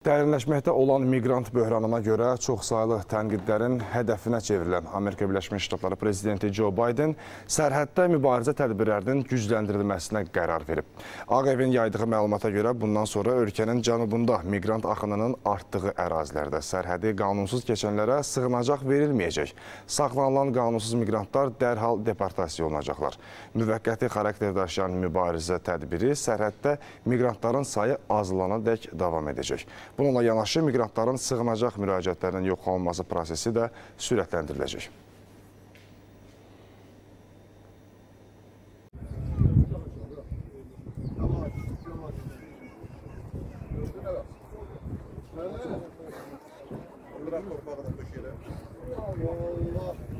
Dərinləşməkdə olan miqrant böhranına görə çoxsaylı tənqidlərin hədəfinə çevrilən Amerika Birləşmiş Ştatları prezidenti Joe Biden sərhəddə mübarizə tədbirlərinin gücləndirilməsinə qərar verib. Ağ Evin yaydığı məlumata görə bundan sonra ölkənin cənubunda miqrant axınının artdığı ərazilərdə sərhədi qanunsuz keçənlərə sığınacaq verilməyəcək. Saxlanılan qanunsuz miqrantlar dərhal deportasiya olunacaqlar. Müvəqqəti xarakter daşıyan mübarizə tədbiri sərhəddə miqrantların sayı azalana dək davam edəcək. Bununla yanaşı, miqrantların sığınacaq müraciətlərinin yoxlanılması prosesi də sürətləndiriləcək. Allah.